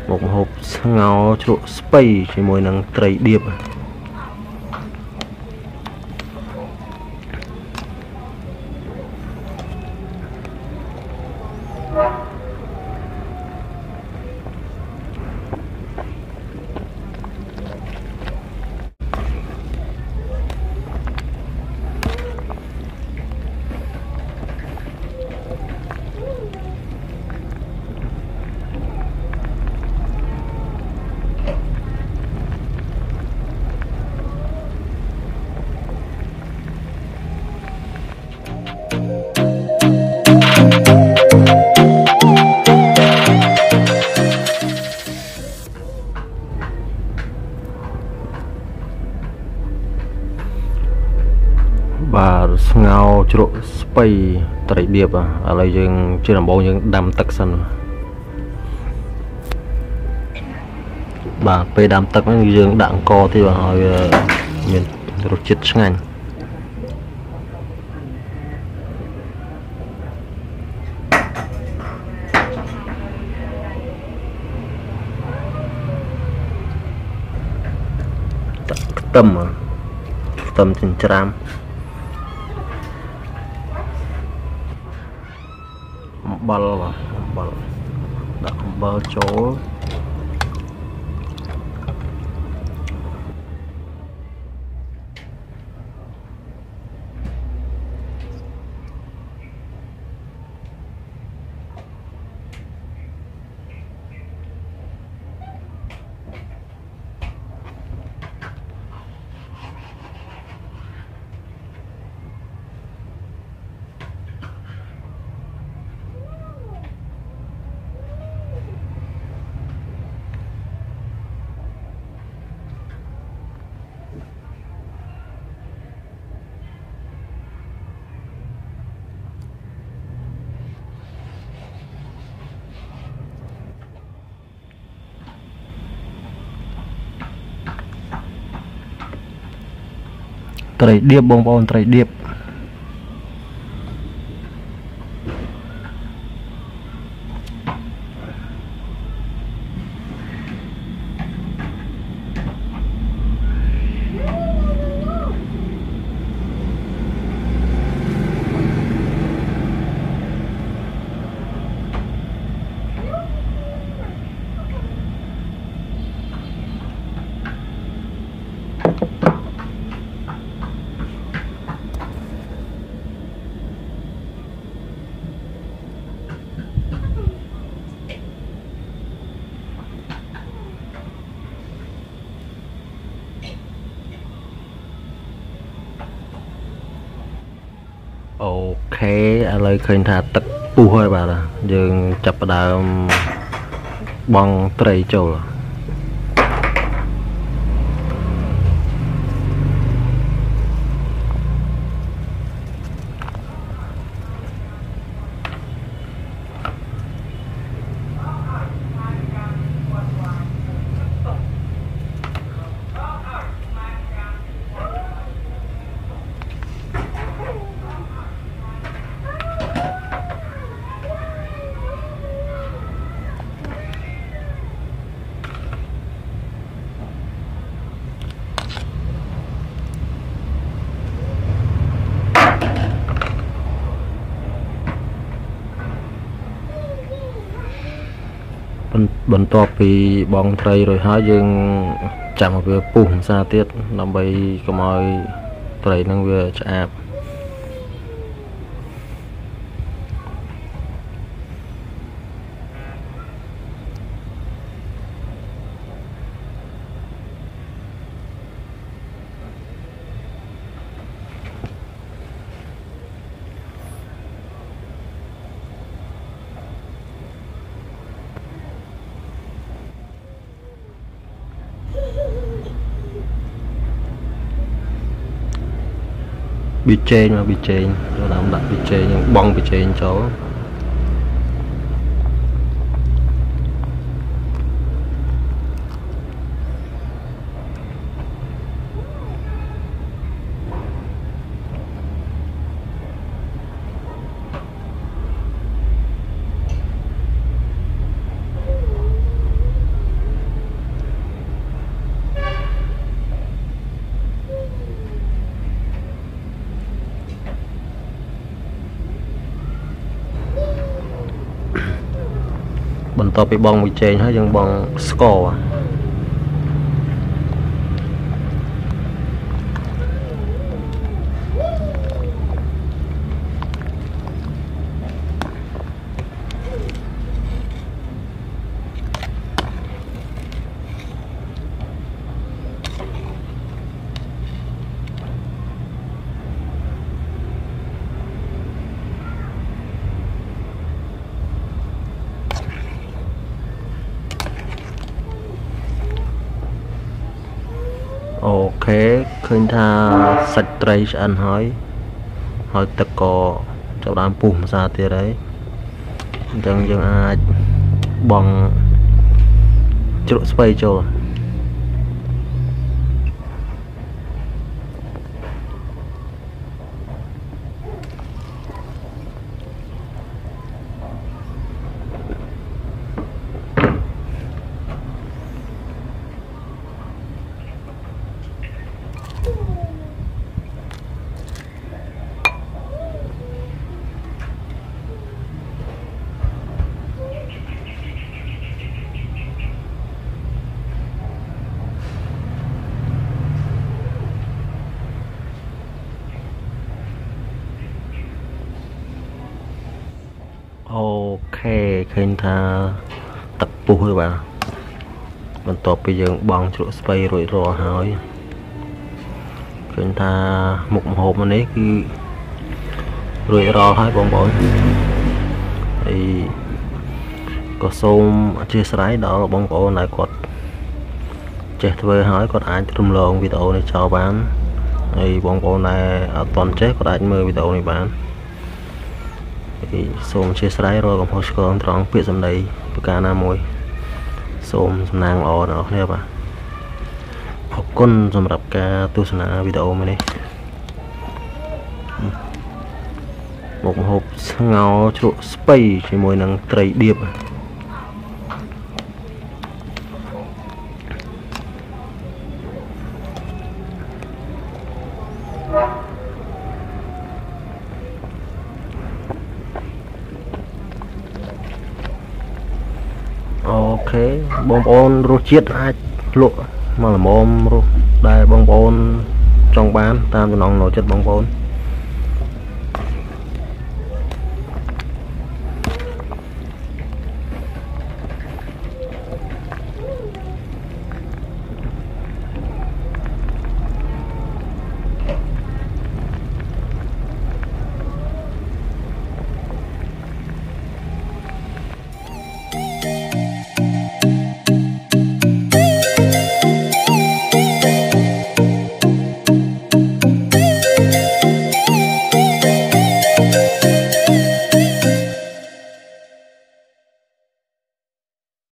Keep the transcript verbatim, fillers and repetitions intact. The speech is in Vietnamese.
một hộp ngao chuột space chỉ mùi năng tray điệp bà ngao chuột space tray điệp à ở đây dương chưa làm bộ những đam tắc sân bà pe đam tắc mấy dương đạn co thì bà hỏi mình rồi chết ngành tâm à tâm trên trăm bal mà bal đặt bal chỗ tray điệp bông bông tray điệp ok lời khơi thà tật pu hơi bà là dừng chập đà bong tray trâu bẩn to vì bong tray rồi há dương chạm vào việc bùm ra tiết làm bay có mọi tray năng việc chạm bị chê mà bị chê rồi làm đặt bị chê nhưng bong bị chê chỗ បន្ទាប់ពីបងមួយជែងហើយយើងបងស្ករអូខេឃើញថាសាច់ត្រីឆ្អិនហើយហើយទឹកក៏ចាប់ដើមពុះម្សៅទៀតហើយអញ្ចឹងយើងអាចបងជ្រក់ស្ពៃចូលអូខេឃើញថាទឹកពុះហើយបាទបន្ទាប់ពីយើងបង់ជ្រក់ស្ពៃរួចរាល់ហើយឃើញថាមុខម្ហូបនេះគឺរួចរាល់ហើយបងប្អូនហើយក៏សូមអធិស្ឋានដល់បងប្អូនដែលគាត់ចេះធ្វើហើយគាត់អាចរំលងវីដេអូនេះចោលបានហើយបងប្អូនដែលអត់ទាន់ចេះគាត់អាចមើលវីដេអូនេះបានសូមអធិស្ឋានរកកំហុសឆ្គងត្រង់ពាក្យសម្ដីប្រការណាមួយសូមសំណាងល្អដល់អ្នកគ្នាបាទអរគុណសម្រាប់ការទស្សនាវីដេអូមួយនេះមុខម្ហូបស្ងោរជ្រក់ស្ពៃជាមួយនឹងត្រីដៀបអូខេបងប្អូនរសជាតិអាចលក់មកល្មមរសដែលបងប្អូនចង់បានតាមចំណង់ចំណូលចិត្តបងប្អូន